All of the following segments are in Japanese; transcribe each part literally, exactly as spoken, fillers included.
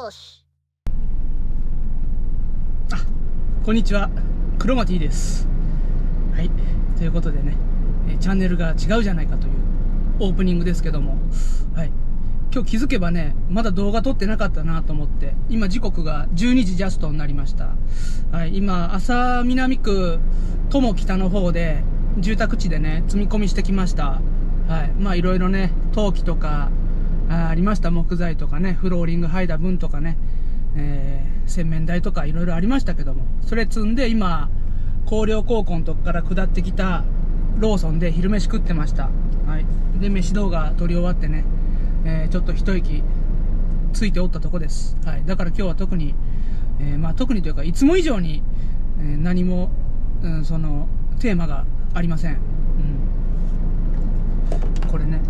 よし。 あ、こんにちは、クロマティです。はい、ということでね、えチャンネルが違うじゃないかというオープニングですけども、はい、今日気づけばね、まだ動画撮ってなかったなと思って、今時刻がじゅうにじジャストになりました。はい、今、安佐南区友北の方で、住宅地でね、積み込みしてきました。はい、まあいろいろね、陶器とか、あ, ありました。木材とかね、フローリング剥いだ分とかね、えー、洗面台とかいろいろありましたけども、それ積んで今、広陵高校のとこから下ってきたローソンで昼飯食ってました。はい。で、飯動画撮り終わってね、えー、ちょっと一息ついておったとこです。はい。だから今日は特に、えー、まあ特にというか、いつも以上に、えー、何も、うん、その、テーマがありません。うん。これね、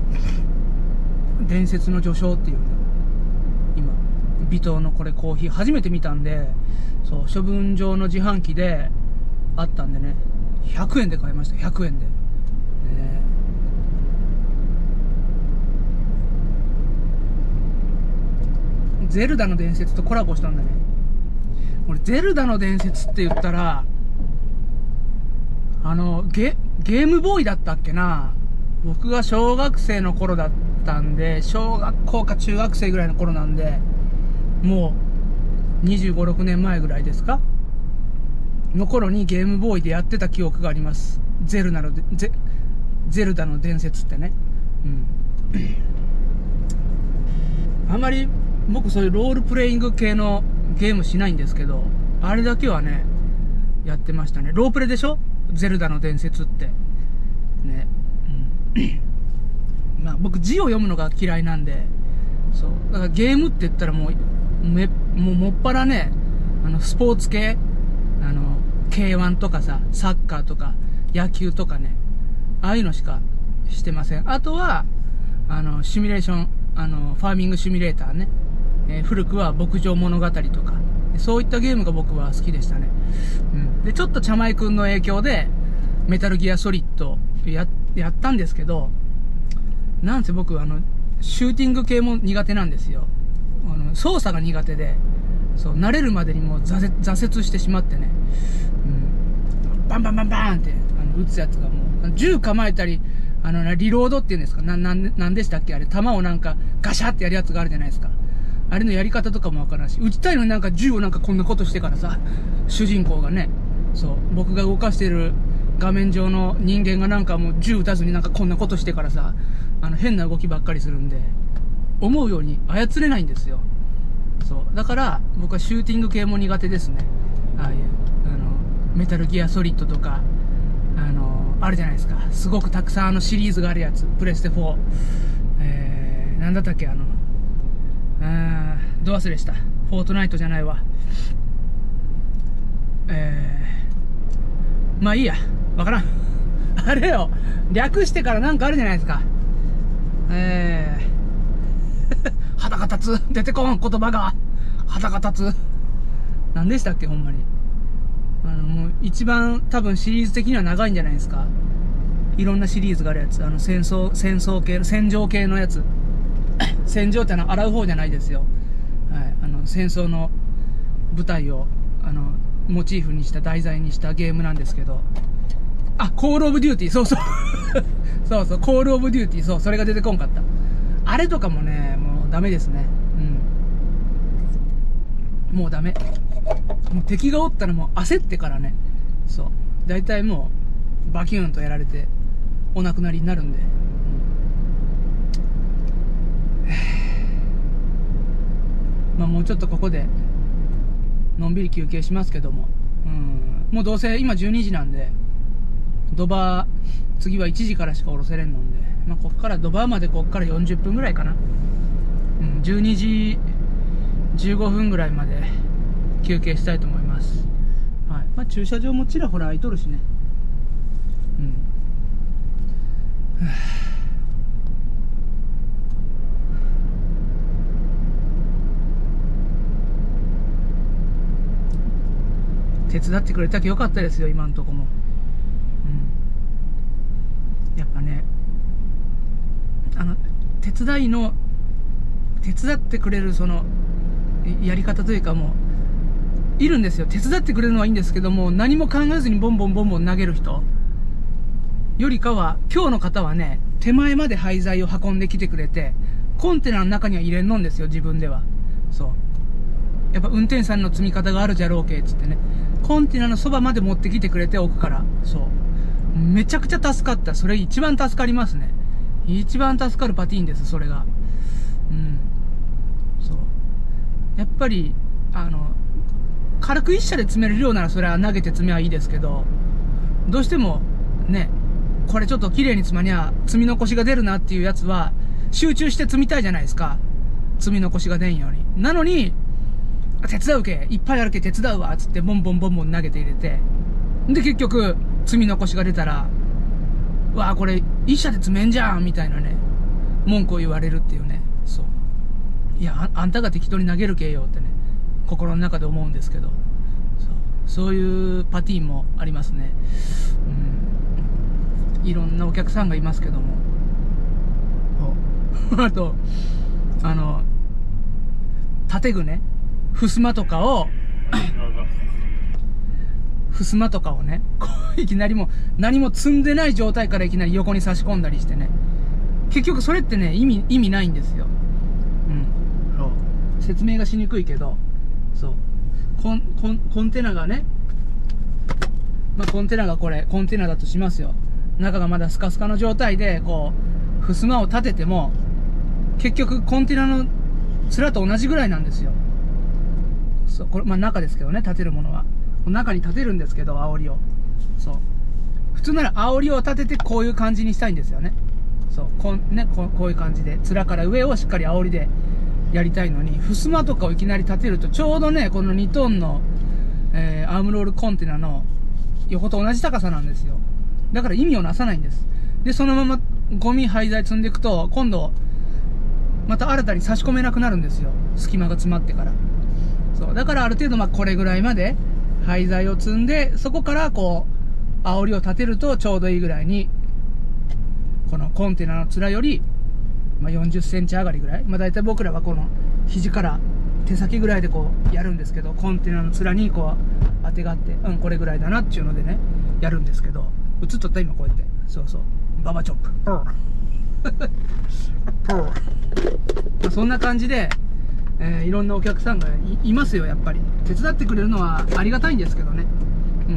伝説の序章っていうね、今微糖のこれコーヒー初めて見たんで、そう処分場の自販機であったんでね、ひゃくえんで買いました。ひゃくえんで、ね、ゼルダの伝説とコラボしたんだね。俺ゼルダの伝説って言ったら、あのゲゲームボーイだったっけな。僕が小学生の頃だったんで、小学校か中学生ぐらいの頃なんで、もうにじゅうご、ろくねんまえぐらいですかの頃にゲームボーイでやってた記憶があります。ゼルダのゼゼルダの伝説ってね。うん。あまり僕そういうロールプレイング系のゲームしないんですけど、あれだけはね、やってましたね。ロープレでしょ？ゼルダの伝説って。ね。まあ僕字を読むのが嫌いなんで、そうだからゲームって言ったらもうめもうもっぱらね、あのスポーツ系、あの ケーワン とかさ、サッカーとか野球とかね、ああいうのしかしてません。あとはあのシミュレーション、あのファーミングシミュレーターね、えー、古くは牧場物語とか、そういったゲームが僕は好きでしたね。うん、でちょっとチャマイ君の影響でメタルギアソリッドややったんですけど、なんせ僕あのシューティング系も苦手なんですよ。あの操作が苦手で、そう慣れるまでにもう挫折、挫折してしまってね、うん、バンバンバンバンってあの撃つやつがもう銃構えたり、あのリロードっていうんですか、なななんでしたっけ、あれ弾をなんかガシャってやるやつがあるじゃないですか。あれのやり方とかもわからんし、撃ちたいのになんか銃をなんかこんなことしてからさ、主人公がね、そう僕が動かしてる画面上の人間がなんかもう銃撃たずになんかこんなことしてからさ、あの変な動きばっかりするんで、思うように操れないんですよ。そうだから僕はシューティング系も苦手ですね。ああいうあのメタルギアソリッドとか、あのあるじゃないですか、すごくたくさんあのシリーズがあるやつ、プレステフォー、えー、なんだったっけ、あのあーど忘れした。フォートナイトじゃないわ。えー、まあいいや、わからん。あれよ、略してからなんかあるじゃないですか。えー、肌が立つ。出てこん、言葉が。肌が立つ。何でしたっけ、ほんまに。あの、もう一番多分シリーズ的には長いんじゃないですか。いろんなシリーズがあるやつ。あの、戦争、戦争系、戦場系のやつ。戦場ってのは洗う方じゃないですよ。はい。あの、戦争の舞台を、あの、モチーフにした、題材にしたゲームなんですけど。あ、コールオブデューティー、そうそう。そうそう、コールオブデューティー、そう、それが出てこんかった。あれとかもね、もうダメですね。うん。もうダメ。もう敵がおったらもう焦ってからね。そう。大体もう、バキューンとやられて、お亡くなりになるんで。うん、まあもうちょっとここで、のんびり休憩しますけども。うん。もうどうせ今じゅうにじなんで、ドバー、次はいちじからしか降ろせれんのんで、まあ、こっから、ドバーまでこっからよんじゅっぷんぐらいかな。うん、じゅうにじじゅうごふんぐらいまで休憩したいと思います。はい。まあ、駐車場もちらほら空いとるしね。うん。手伝ってくれたけよかったですよ、今んとこも。うん。やっぱね、あの手伝いの手伝ってくれるそのやり方というかもう、いるんですよ。手伝ってくれるのはいいんですけども、何も考えずにボンボンボンボン投げる人よりかは、今日の方はね、手前まで廃材を運んできてくれて、コンテナの中には入れんのんですよ、自分では。そう。やっぱ運転手さんの積み方があるじゃろうけ、つってね。コンテナのそばまで持ってきてくれておくから。そう。めちゃくちゃ助かった。それ一番助かりますね。一番助かるパティーンです、それが。うん。そう。やっぱり、あの、軽く一射で詰めれるようならそれは投げて詰めはいいですけど、どうしても、ね、これちょっと綺麗に積まにゃ、積み残しが出るなっていうやつは、集中して積みたいじゃないですか。積み残しが出んように。なのに、手伝うけ、いっぱいあるけ手伝うわ、つってボンボンボンボン投げて入れて。で、結局、積み残しが出たら、うわあこれ、一射で積めんじゃんみたいなね、文句を言われるっていうね。そう。いや、あ、あんたが適当に投げるけよってね、心の中で思うんですけど。そう。そういうパティーンもありますね。うん。いろんなお客さんがいますけども。そう。あと、あの、建具ね。襖とかを、襖とかをね、こういきなりもう何も積んでない状態からいきなり横に差し込んだりしてね。結局それってね、意味、意味ないんですよ。うん。そう。説明がしにくいけど、そう。コン、コン、コンテナがね、まあ、コンテナがこれ、コンテナだとしますよ。中がまだスカスカの状態で、こう、襖を立てても、結局コンテナの面と同じぐらいなんですよ。そう、これ、まあ中ですけどね、立てるものは。中に立てるんですけど、煽りを。そう。普通なら煽りを立ててこういう感じにしたいんですよね。そう。こん、ね、こう、こういう感じで。面から上をしっかり煽りでやりたいのに、襖とかをいきなり立てると、ちょうどね、このにトンの、えー、アームロールコンテナの横と同じ高さなんですよ。だから意味をなさないんです。で、そのままゴミ廃材積んでいくと、今度、また新たに差し込めなくなるんですよ。隙間が詰まってから。そう。だからある程度、まあこれぐらいまで廃材を積んで、そこからこう、煽りを立てるとちょうどいいぐらいに、このコンテナの面より、まあよんじゅっセンチ上がりぐらい。まあ大体僕らはこの肘から手先ぐらいでこうやるんですけど、コンテナの面にこう当てがって、うん、これぐらいだなっていうのでね、やるんですけど、映っとった今こうやって。そうそう。ババチョップ。まあそんな感じで、えー、いろんなお客さんが い, いますよ、やっぱり。手伝ってくれるのはありがたいんですけどね。うん。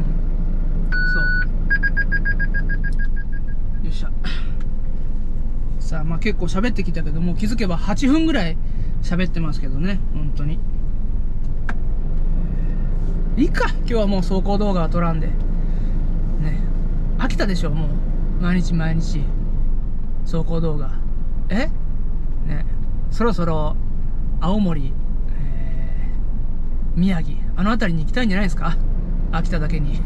そう。よっしゃ。さあ、まあ結構喋ってきたけど、もう気づけばはちふんぐらい喋ってますけどね、本当に。いいか、今日はもう走行動画は撮らんで。ね。飽きたでしょ、もう。毎日毎日。走行動画。えね。そろそろ、青森、えー、宮城、あの辺りに行きたいんじゃないですか？飽きただけに。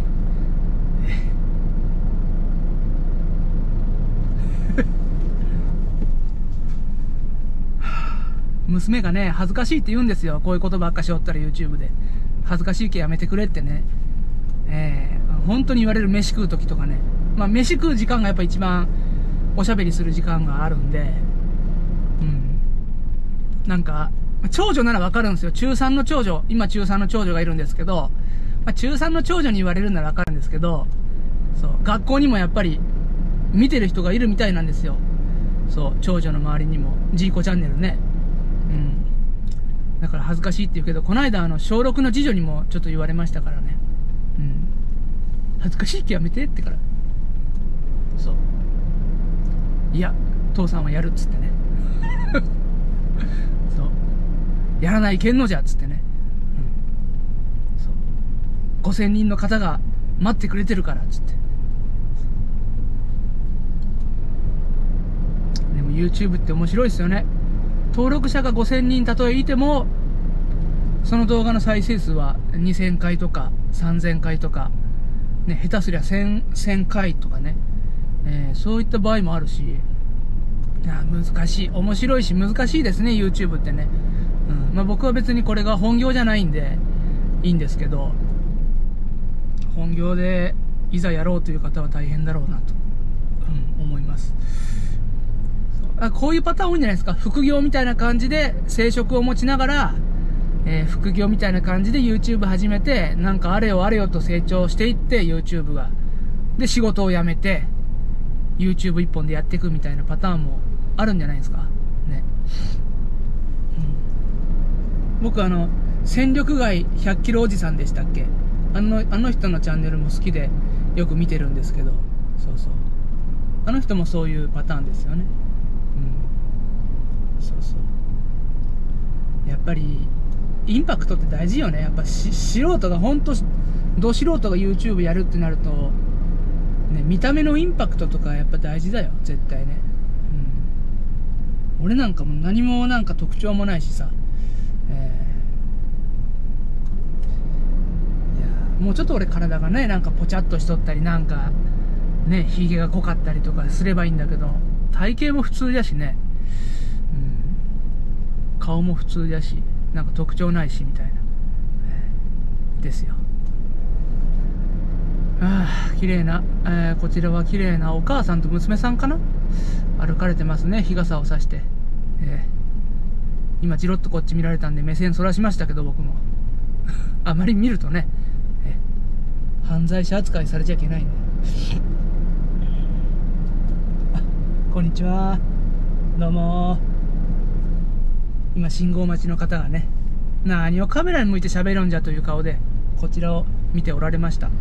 娘がね、恥ずかしいって言うんですよ。こういうことばっかしおったら YouTube で。恥ずかしいけやめてくれってね。えー、本当に言われる飯食う時とかね。まあ飯食う時間がやっぱ一番おしゃべりする時間があるんで、うん。なんか、長女ならわかるんですよ。中さんの長女、今中さんの長女がいるんですけど、まあ、中さんの長女に言われるならわかるんですけど、そう、学校にもやっぱり見てる人がいるみたいなんですよ。そう、長女の周りにも、ジーコチャンネルね。うん。だから恥ずかしいって言うけど、この間あの、小ろくの次女にもちょっと言われましたからね。うん。恥ずかしいってやめてってから。そう。いや、父さんはやるっつってね。そう。やらないけんのじゃっつってね。うん。そう。ごせんにんの方が待ってくれてるからっつって。でも YouTube って面白いですよね。登録者がごせんにんたとえいても、その動画の再生数はにせんかいとかさんぜんかいとか、ね、下手すりゃせん、せんかいとかね、えー、そういった場合もあるし、いや難しい、面白いし難しいですね、YouTube ってね。うん、まあ僕は別にこれが本業じゃないんでいいんですけど、本業でいざやろうという方は大変だろうなと、うん、思います。あ、こういうパターン多いんじゃないですか。副業みたいな感じで生職を持ちながら、 えー、副業みたいな感じで YouTube 始めて、なんかあれよあれよと成長していって、YouTube が。で、仕事を辞めて、YouTube 一本でやっていくみたいなパターンもあるんじゃないですか。ね。うん、僕あの、戦力外ひゃっキロおじさんでしたっけ？あの、あの人のチャンネルも好きでよく見てるんですけど、そうそう。あの人もそういうパターンですよね。うん。そうそう。やっぱり、インパクトって大事よね。やっぱし素人が本当ど素人が YouTube やるってなると、ね、見た目のインパクトとかやっぱ大事だよ、絶対ね。うん。俺なんかも何もなんか特徴もないしさ、えー、いやもうちょっと俺体がね、なんかポチャっとしとったり、なんかね、ヒゲが濃かったりとかすればいいんだけど、体型も普通だしね、うん、顔も普通だし、なんか特徴ないしみたいな、えー、ですよ。ああ、綺麗な、えー、こちらは綺麗なお母さんと娘さんかな、歩かれてますね、日傘を差して、えー、今じろっとこっち見られたんで目線そらしましたけど、僕もあまり見るとね、えー、犯罪者扱いされちゃいけないんで。あ、こんにちは、どうも。今信号待ちの方がね、何をカメラに向いて喋るんじゃという顔でこちらを見ておられました。はい、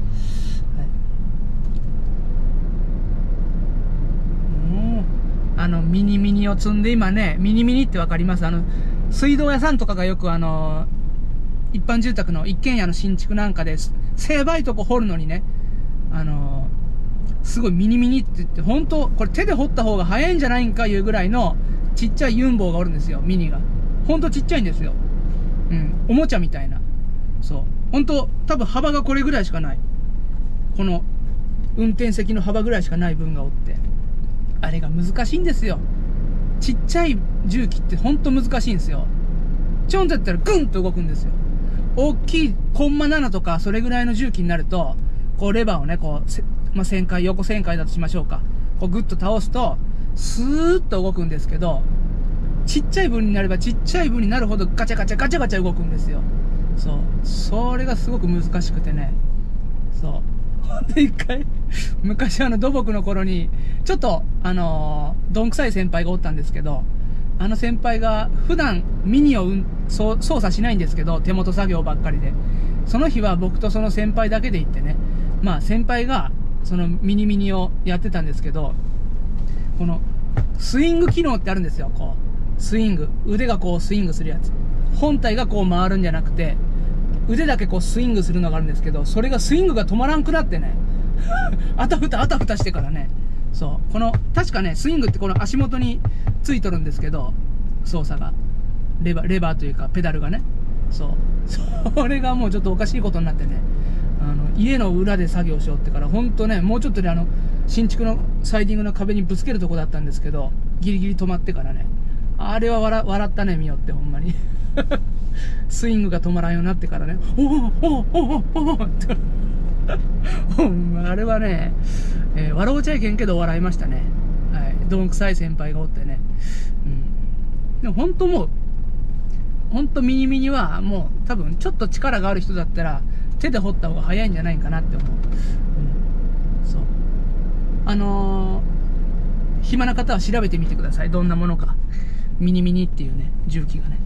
もうあのミニミニを積んで今ね、ミニミニってわかります？あの水道屋さんとかがよくあの一般住宅の一軒家の新築なんかで狭いとこ掘るのにね、あのすごいミニミニって言って、本当これ手で掘った方が早いんじゃないんかいうぐらいのちっちゃいユンボウがおるんですよ、ミニが。ほんとちっちゃいんですよ。うん。おもちゃみたいな。そう。ほんと、多分幅がこれぐらいしかない。この、運転席の幅ぐらいしかない分がおって。あれが難しいんですよ。ちっちゃい重機ってほんと難しいんですよ。ちょんってやったらグンと動くんですよ。大きいコンマななとか、それぐらいの重機になると、こうレバーをね、こう、まあ、旋回、横旋回だとしましょうか。こうグッと倒すと、スーッと動くんですけど、ちっちゃい分になればちっちゃい分になるほどガチャガチャガチャガチャ動くんですよ。そう。それがすごく難しくてね。そう。ほんで一回、昔あの土木の頃に、ちょっと、あのー、どんくさい先輩がおったんですけど、あの先輩が普段ミニを、うん、操作しないんですけど、手元作業ばっかりで。その日は僕とその先輩だけで行ってね、まあ先輩がそのミニミニをやってたんですけど、このスイング機能ってあるんですよ、こう。スイング。腕がこうスイングするやつ。本体がこう回るんじゃなくて、腕だけこうスイングするのがあるんですけど、それがスイングが止まらんくなってね、あたふたあたふたしてからね、そう。この、確かね、スイングってこの足元についとるんですけど、操作が。レバー、レバーというかペダルがね。そう。それがもうちょっとおかしいことになってね、あの、家の裏で作業しようってから、ほんとね、もうちょっとであの、新築のサイディングの壁にぶつけるとこだったんですけど、ギリギリ止まってからね、あれは笑、笑ったね、みよって、ほんまに。スイングが止まらんようになってからね、おおおおおおって。ほんま、あれはね、えー、笑うちゃいけんけど笑いましたね。はい。どんくさい先輩がおってね。うん。でもほんともう、ほんとミニミニはもう多分ちょっと力がある人だったら手で掘った方が早いんじゃないかなって思う。うん。そう。あのー、暇な方は調べてみてください。どんなものか。ミニミニっていうね、重機がね。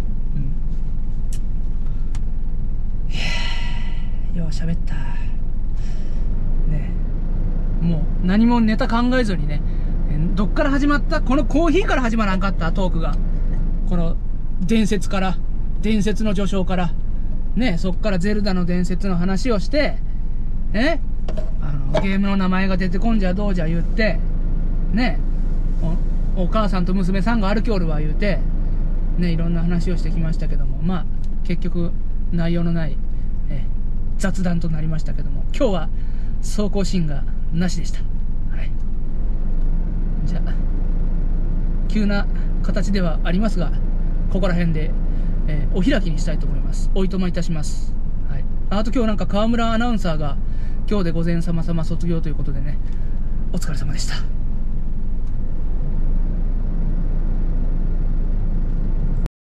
うん。よう喋った。ね。もう何もネタ考えずにね、どっから始まった？このコーヒーから始まらんかった？トークが。この伝説から、伝説の序章から、ね、そっからゼルダの伝説の話をして、えあの、ゲームの名前が出てこんじゃどうじゃ言って、ね、お、お母さんと娘さんが歩きおるわ言うて、ね、いろんな話をしてきましたけども、まあ、結局、内容のない、え、雑談となりましたけども、今日は、走行シーンがなしでした。はい。じゃあ、急な形ではありますが、ここら辺で、えー、お開きにしたいと思います。おいとまいたします。はい。あと今日なんか河村アナウンサーが、今日で午前様様卒業ということでね、お疲れ様でした。